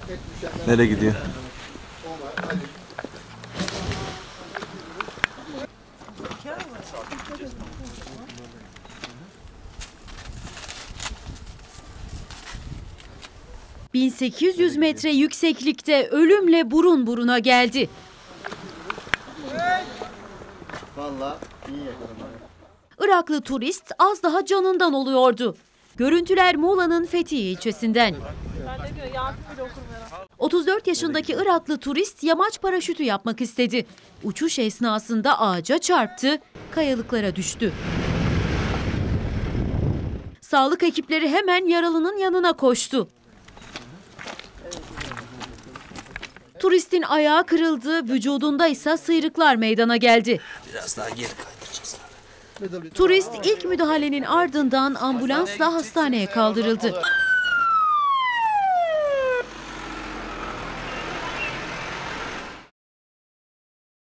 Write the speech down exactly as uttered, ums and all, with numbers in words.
Nereye gidiyor? bin sekiz yüz metre yükseklikte ölümle burun buruna geldi. Vallahi iyi yakaladım. Iraklı turist az daha canından oluyordu. Görüntüler Muğla'nın Fethiye ilçesinden. otuz dört yaşındaki Iraklı turist yamaç paraşütü yapmak istedi. Uçuş esnasında ağaca çarptı, kayalıklara düştü. Sağlık ekipleri hemen yaralının yanına koştu. Turistin ayağı kırıldı, vücudunda ise sıyrıklar meydana geldi. Biraz daha geri kaydıracağız. Turist ilk müdahalenin ardından ambulansla hastaneye kaldırıldı.